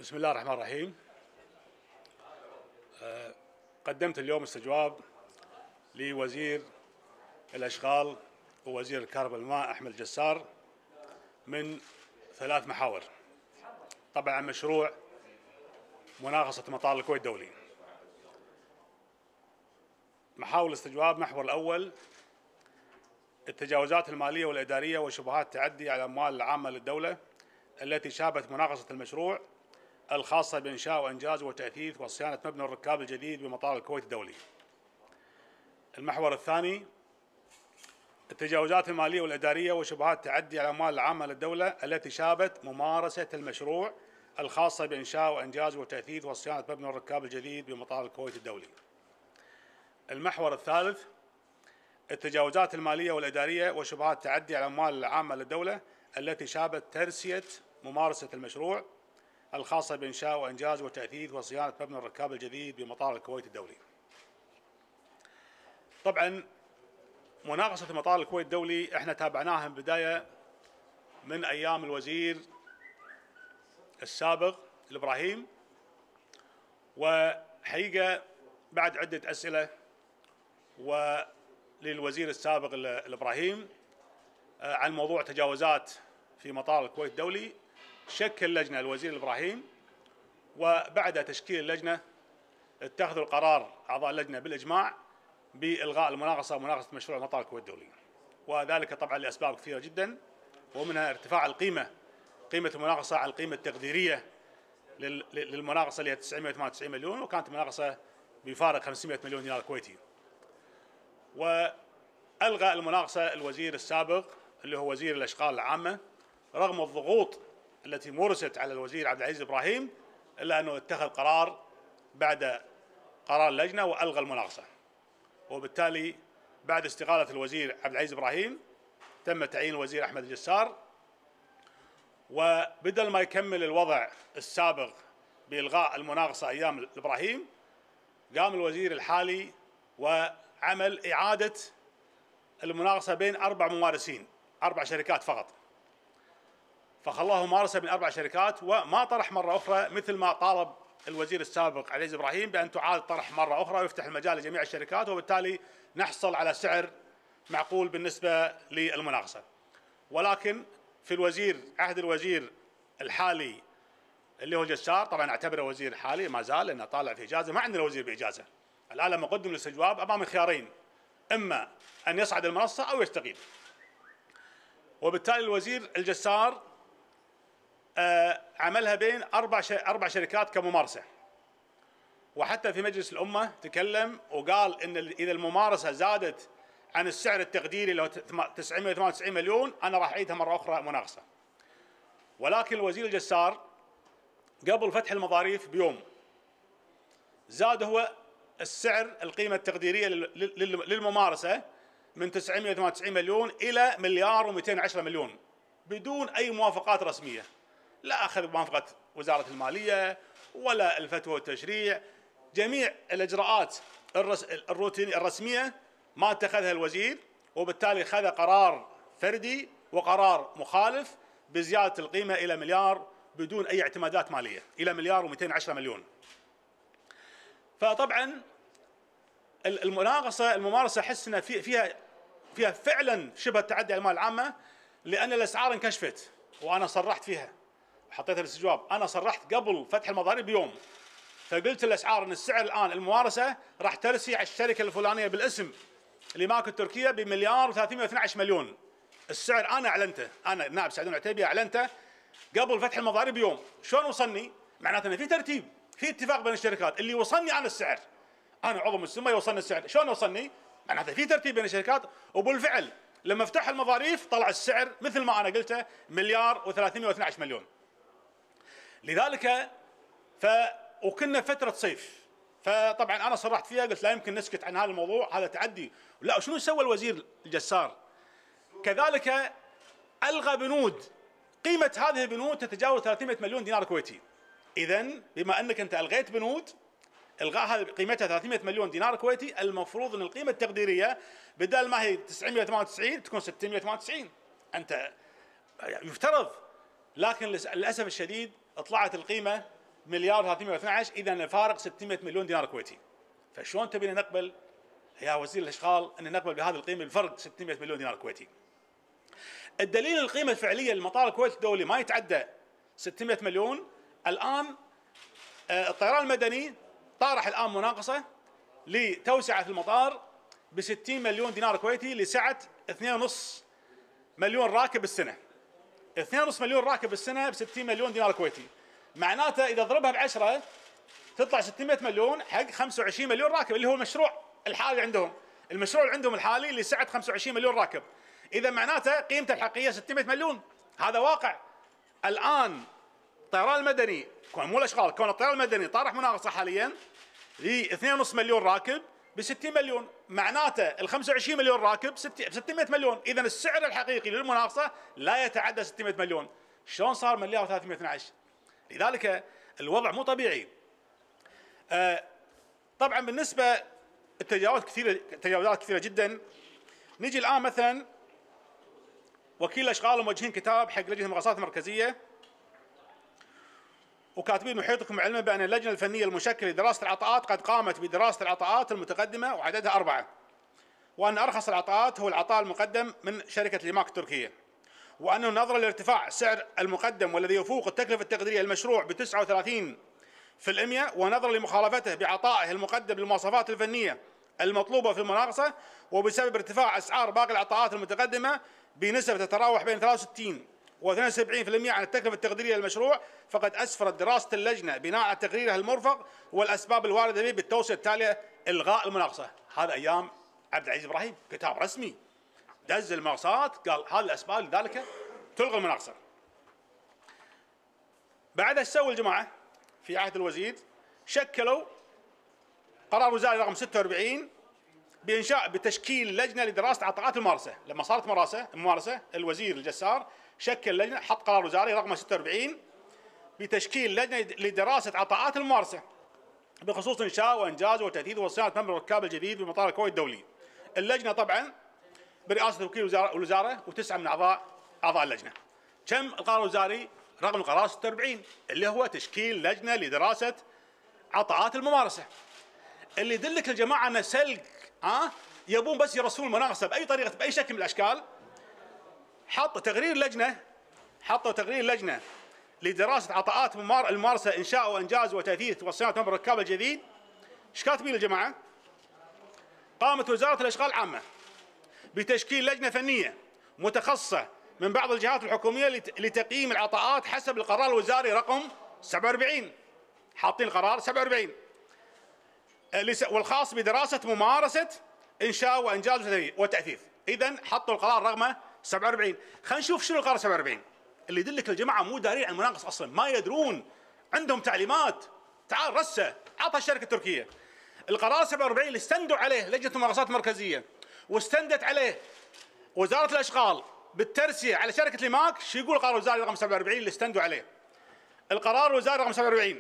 بسم الله الرحمن الرحيم. قدمت اليوم استجواب لوزير الأشغال ووزير الكهرباء والماء أحمد الجسار من 3 محاور. طبعا عن مشروع مناقصة مطار الكويت الدولي. محاور الاستجواب: محور الأول التجاوزات المالية والإدارية وشبهات التعدي على الأموال العامة للدولة التي شابت مناقصة المشروع الخاصة بإنشاء وإنجاز وتأثيث وصيانة مبنى الركاب الجديد بمطار الكويت الدولي. المحور الثاني التجاوزات المالية والإدارية وشبهات التعدي على الأموال العامة للدولة التي شابت ممارسة المشروع الخاصة بإنشاء وإنجاز وتأثيث وصيانة مبنى الركاب الجديد بمطار الكويت الدولي. المحور الثالث التجاوزات المالية والإدارية وشبهات التعدي على الأموال العامة للدولة التي شابت ترسية ممارسة المشروع الخاصة بإنشاء وإنجاز وتأثيث وصيانة مبنى الركاب الجديد بمطار الكويت الدولي. طبعا مناقصة مطار الكويت الدولي احنا تابعناها من بداية من أيام الوزير السابق الإبراهيم، وحقيقة بعد عدة أسئلة وللوزير السابق الإبراهيم عن موضوع تجاوزات في مطار الكويت الدولي، شكل لجنة الوزير الإبراهيم، وبعد تشكيل اللجنة اتخذوا القرار أعضاء اللجنة بالإجماع بإلغاء المناقصة ومناقصة مشروع مطار الكويت الدولي، وذلك طبعا لأسباب كثيرة جدا، ومنها ارتفاع قيمة المناقصة عن القيمة التقديرية للمناقصة اللي هي 998 مليون، وكانت المناقصة بفارق 500 مليون دينار كويتي. وألغى المناقصة الوزير السابق اللي هو وزير الأشغال العامة رغم الضغوط التي مورست على الوزير عبد العزيز إبراهيم، إلا أنه اتخذ قرار بعد قرار اللجنة وألغى المناقصة. وبالتالي بعد استقالة الوزير عبد العزيز إبراهيم تم تعيين الوزير أحمد الجسار، وبدل ما يكمل الوضع السابق بإلغاء المناقصة أيام الإبراهيم، قام الوزير الحالي وعمل إعادة المناقصة بين 4 ممارسين، 4 شركات فقط، فخلاه ممارسة بين 4 شركات، وما طرح مرة أخرى مثل ما طالب الوزير السابق عبد العزيز إبراهيم بأن تعاد طرح مرة أخرى ويفتح المجال لجميع الشركات، وبالتالي نحصل على سعر معقول بالنسبة للمناقصة. ولكن في عهد الوزير الحالي اللي هو الجسار، طبعا اعتبره وزير حالي ما زال لأنه طالع في إجازة، ما عندنا وزير بإجازة الآن، لما قدم الاستجواب أمام خيارين، إما أن يصعد المنصة أو يستقيل. وبالتالي الوزير الجسار عملها بين 4 شركات كممارسة، وحتى في مجلس الأمة تكلم وقال إن إذا الممارسة زادت عن السعر التقديري اللي هو 998 مليون أنا راح أعيدها مرة أخرى مناقصة. ولكن الوزير الجسار قبل فتح المظاريف بيوم زاد هو السعر القيمة التقديرية للممارسة من 998 مليون إلى 1,210 مليون بدون أي موافقات رسمية، لا أخذ موافقة وزارة المالية ولا الفتوى والتشريع، جميع الإجراءات الرسمية ما اتخذها الوزير، وبالتالي خذ قرار فردي وقرار مخالف بزيادة القيمة إلى مليار بدون أي اعتمادات مالية، إلى 1,210 مليون. فطبعا الممارسة أحس أن فيها فعلا شبه التعدي على المال العامة، لأن الأسعار انكشفت وأنا صرحت فيها وحطيتها بالاستجواب. أنا صرحت قبل فتح المضارب بيوم، فقلت الأسعار أن السعر الآن الممارسة راح ترسي على الشركة الفلانية بالاسم اللي ماكو تركيا ب1,312 مليون. السعر أنا أعلنته، أنا النائب سعدون العتيبي أعلنته قبل فتح المضارب بيوم. شلون وصلني؟ معناته أن في ترتيب، في اتفاق بين الشركات اللي وصلني عن السعر. أنا عضو مسمى يوصلني السعر، شلون وصلني؟ معناته في ترتيب بين الشركات، وبالفعل لما فتح المظاريف طلع السعر مثل ما أنا قلته 1,312 مليون. لذلك وكنا فترة صيف، فطبعا أنا صرحت فيها قلت لا يمكن نسكت عن هذا الموضوع، هذا تعدي. لا، شنو سوى الوزير الجسار؟ كذلك ألغى بنود، قيمة هذه البنود تتجاوز 300 مليون دينار كويتي. إذن بما أنك أنت ألغيت بنود إلغاءها قيمتها 300 مليون دينار كويتي، المفروض أن القيمة التقديرية بدل ما هي 998 تكون 698. أنت يفترض، لكن للأسف الشديد طلعت القيمة مليار و312، اذا الفارق 600 مليون دينار كويتي. فشلون تبينا نقبل يا وزير الاشغال ان نقبل بهذه القيمه الفرق 600 مليون دينار كويتي؟ الدليل القيمه الفعليه لمطار الكويت الدولي ما يتعدى 600 مليون. الان الطيران المدني طارح الان مناقصه لتوسعه المطار ب 60 مليون دينار كويتي لسعه 2.5 مليون راكب بالسنه. 2.5 مليون راكب بالسنه ب 60 مليون دينار كويتي، معناته اذا ضربها ب10 تطلع 600 مليون حق 25 مليون راكب، اللي هو المشروع الحالي عندهم. المشروع اللي عندهم الحالي لسعه 25 مليون راكب، اذا معناته قيمته الحقيقيه 600 مليون. هذا واقع. الان الطيران المدني مو الاشغال، كون الطيران المدني طارح مناقصه حاليا ل 2.5 مليون راكب ب 60 مليون، معناته ال 25 مليون راكب ب 600 مليون، اذا السعر الحقيقي للمناقصه لا يتعدى 600 مليون. شلون صار مليار و312؟ لذلك الوضع مو طبيعي. طبعا بالنسبه تجاوزات كثيره جدا. نجي الان مثلا وكيل الاشغال موجهين كتاب حق لجنه المقاصات المركزيه وكاتبين: نحيطكم علما بان اللجنه الفنيه المشكله لدراسه العطاءات قد قامت بدراسه العطاءات المتقدمه وعددها 4، وان ارخص العطاءات هو العطاء المقدم من شركه ليماك التركيه، وانه نظرا لارتفاع سعر المقدم والذي يفوق التكلفه التقديريه للمشروع ب 39%، ونظرا لمخالفته بعطائه المقدم للمواصفات الفنيه المطلوبه في المناقصه، وبسبب ارتفاع اسعار باقي العطاءات المتقدمه بنسب تتراوح بين 63 و72% عن التكلفه التقديريه للمشروع، فقد اسفرت دراسه اللجنه بناء على تقريرها المرفق والاسباب الوارده به بالتوصيه التاليه: الغاء المناقصه. هذا ايام عبد العزيز ابراهيم، كتاب رسمي دز المناقصات، قال هذه الاسباب لذلك تلغى المناقصه. بعدها ايش سووا الجماعه؟ في عهد الوزير شكلوا قرار وزاري رقم 46 بتشكيل لجنه لدراسه عطاءات الممارسه. لما صارت ممارسه الوزير الجسار شكل لجنه، حط قرار وزاري رقم 46 بتشكيل لجنه لدراسه عطاءات الممارسه بخصوص انشاء وانجاز وتجديد وصيانه مبنى الركاب الجديد بمطار الكويت الدولي. اللجنه طبعا برئاسه وكيل الوزاره و9 من اعضاء اللجنه. كم القرار الوزاري؟ رقم القرار 46 اللي هو تشكيل لجنه لدراسه عطاءات الممارسه. اللي يدلك الجماعه ان سلق يبون بس يرسلون المناقصه باي طريقه باي شكل من الاشكال. حطوا تقرير لجنه لدراسه عطاءات الممارسه انشاء وانجاز وتاثيث وصيانه مبنى الركاب الجديد. ايش كاتبين الجماعه؟ قامت وزاره الاشغال العامه بتشكيل لجنه فنيه متخصصه من بعض الجهات الحكوميه لتقييم العطاءات حسب القرار الوزاري رقم 47. حاطين القرار 47 والخاص بدراسه ممارسه انشاء وانجاز وتاثيث. اذا حطوا القرار رقم 47. خلينا نشوف شنو القرار 47 اللي يدلك الجماعه مو دارين عن المناقص اصلا، ما يدرون، عندهم تعليمات، تعال رسه عطها الشركه التركيه. القرار 47 اللي استندوا عليه لجنه المقاصات المركزيه واستندت عليه وزاره الاشغال بالترسيه على شركه ليماك. شو يقول القرار الوزاري رقم 47 اللي استندوا عليه؟ القرار الوزاري رقم 47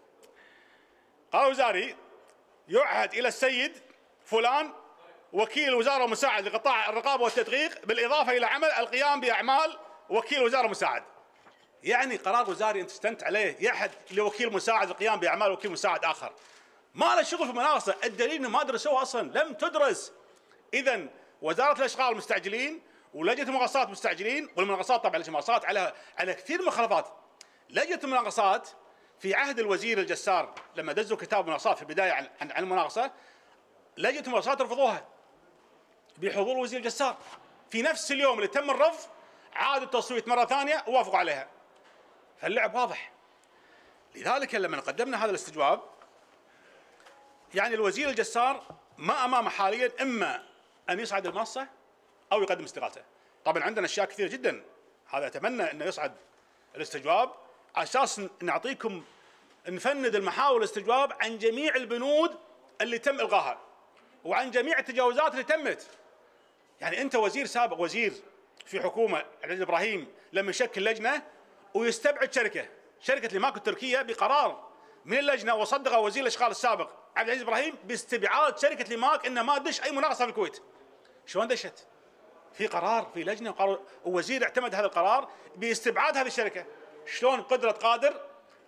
قرار وزاري: يعهد الى السيد فلان وكيل الوزاره مساعد لقطاع الرقابه والتدقيق بالاضافه الى عمل القيام باعمال وكيل وزاره مساعد. يعني قرار وزاري انت استندت عليه يعهد لوكيل مساعد القيام باعمال وكيل مساعد اخر. ما له شغل في المناقصه، الدليل انه ما درسوها اصلا، لم تدرس. اذا وزاره الاشغال مستعجلين ولجنه المناقصات مستعجلين، والمناقصات طبعا المناقصات على كثير مخالفات. لجنه المناقصات في عهد الوزير الجسار لما دزوا كتاب مناقصات في البدايه عن المناقصه، لجنه المناقصات رفضوها بحضور الوزير الجسار. في نفس اليوم اللي تم الرفض عادوا التصويت مره ثانيه ووافقوا عليها. فاللعب واضح. لذلك لما قدمنا هذا الاستجواب يعني الوزير الجسار ما امامه حاليا اما ان يصعد المنصه او يقدم استغاثه. طبعا عندنا اشياء كثيره جدا، هذا اتمنى انه يصعد الاستجواب على اساس نعطيكم نفند المحاور الاستجواب عن جميع البنود اللي تم الغاها وعن جميع التجاوزات اللي تمت. يعني انت وزير سابق، وزير في حكومه عبد العزيز ابراهيم، لما يشكل لجنه ويستبعد شركه ليماك التركيه بقرار من اللجنه، وصدق وزير الاشغال السابق عبد العزيز ابراهيم باستبعاد شركه ليماك انه ما تدش اي مناقصه في الكويت. شلون دشت؟ في قرار في لجنه ووزير اعتمد هذا القرار باستبعاد هذه الشركه. شلون قدره قادر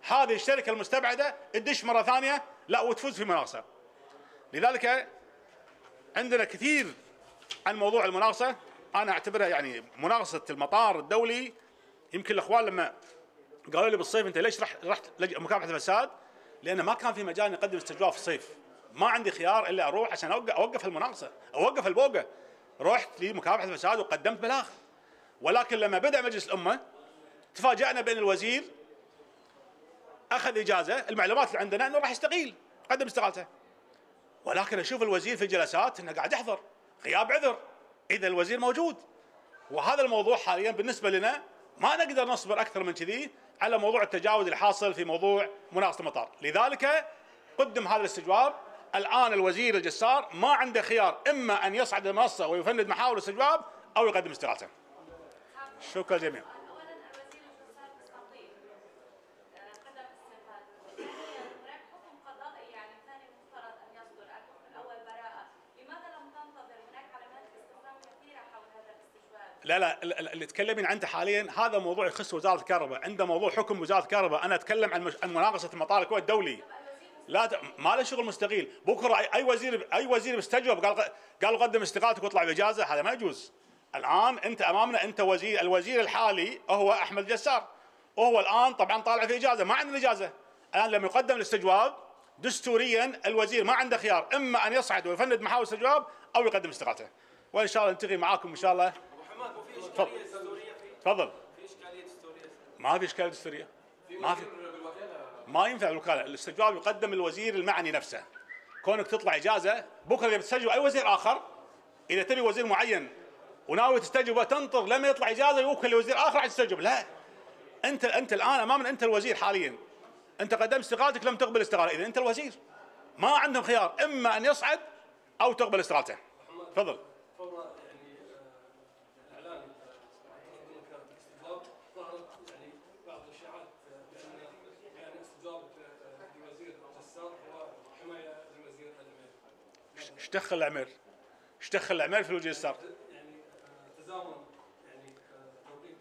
هذه الشركه المستبعده تدش مره ثانيه لا وتفوز في مناقصه. لذلك عندنا كثير عن موضوع المناقصه، انا اعتبرها يعني مناقصه المطار الدولي. يمكن الاخوان لما قالوا لي بالصيف انت ليش رحت مكافحه الفساد؟ لان ما كان في مجال نقدم استجواب في الصيف، ما عندي خيار الا اروح عشان اوقف المناقصه، اوقف البوقه. رحت لمكافحه الفساد وقدمت بلاغ. ولكن لما بدا مجلس الامه تفاجأنا بان الوزير اخذ اجازه، المعلومات اللي عندنا انه راح يستقيل، قدم استقالته. ولكن اشوف الوزير في الجلسات انه قاعد يحضر، غياب عذر، اذا الوزير موجود. وهذا الموضوع حاليا بالنسبه لنا ما نقدر نصبر اكثر من كذي على موضوع التجاوز اللي حاصل في موضوع مناقصه المطار، لذلك قدم هذا الاستجواب. الان الوزير الجسار ما عنده خيار، اما ان يصعد المنصه ويفند محاور الاستجواب او يقدم استقالته. شكرا جميعا. اولا الوزير الجسار مستقيل قدم استقالته، هناك حكم قضائي يعني ثاني المفترض ان يصدر، الحكم الاول براءه، لماذا لم تنتظر؟ هناك علامات استفهام كثيره حول هذا الاستجواب. لا اللي تكلمين عنه حاليا هذا موضوع يخص وزاره الكهرباء، عنده موضوع حكم وزاره الكهرباء، انا اتكلم عن مناقصه المطار الكويت الدولي. لا ما له شغل مستقيل، بكره اي وزير بيستجوب قالوا قدم استقالتك واطلع باجازه، هذا ما يجوز. الان انت امامنا، انت الوزير الحالي هو احمد الجسار، وهو الان طبعا طالع في اجازه، ما عندنا اجازه. الان لما يقدم الاستجواب دستوريا الوزير ما عنده خيار، اما ان يصعد ويفند محاور الاستجواب او يقدم استقالته. وان شاء الله نلتقي معاكم ان شاء الله. ابو حماد وفي اشكاليه دستوريه تفضل. في اشكاليه دستوريه؟ ما في اشكاليه دستوريه، ما ينفع الوكاله، الاستجواب يقدم الوزير المعني نفسه. كونك تطلع اجازه بكره اذا بتستجوب اي وزير اخر، اذا تبي وزير معين وناوي تستجوب وتنطر لما يطلع اجازه يوكل لوزير اخر عشان تستجوب، لا. انت الان امامنا، انت الوزير حاليا، انت قدمت استقالتك لم تقبل استقاله، اذا انت الوزير ما عندهم خيار، اما ان يصعد او تقبل استقالته. تفضل. ايش دخل العمير؟ ايش دخل العمير في الوجه اليسار؟ يعني تزامن يعني توقيت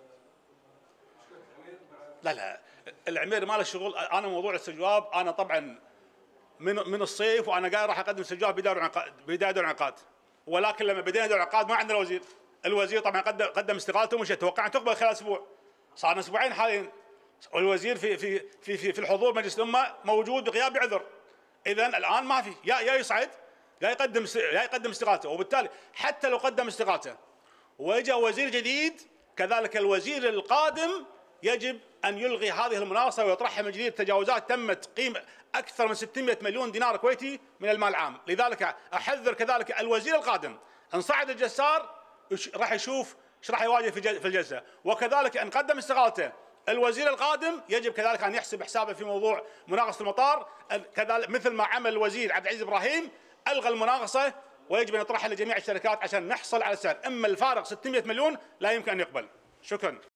مشكله العمير مع لا العمير ما له شغل. انا موضوع الاستجواب انا طبعا من الصيف وانا قاعد راح اقدم استجواب بدايه دور انعقاد، ولكن لما بدينا دور انعقاد ما عندنا وزير. الوزير طبعا قدم استقالته ومشى، توقع ان تقبل خلال اسبوع، صارنا اسبوعين حاليا، والوزير في الحضور مجلس الامه موجود بغياب عذر. اذا الان ما في، يا يصعد يا يقدم استقالته، وبالتالي حتى لو قدم استقالته وجاء وزير جديد كذلك الوزير القادم يجب ان يلغي هذه المناقصه ويطرحها من جديد. التجاوزات تمت قيمه اكثر من 600 مليون دينار كويتي من المال العام، لذلك احذر كذلك الوزير القادم ان صعد الجسار راح يشوف ايش راح يواجه في الجلسه، وكذلك ان قدم استقالته الوزير القادم يجب كذلك ان يحسب حسابه في موضوع مناقصه المطار، كذلك مثل ما عمل الوزير عبد العزيز ابراهيم الغى المناقصه، ويجب ان يطرحها لجميع الشركات عشان نحصل على السعر. اما الفارق 600 مليون لا يمكن ان يقبل. شكرا.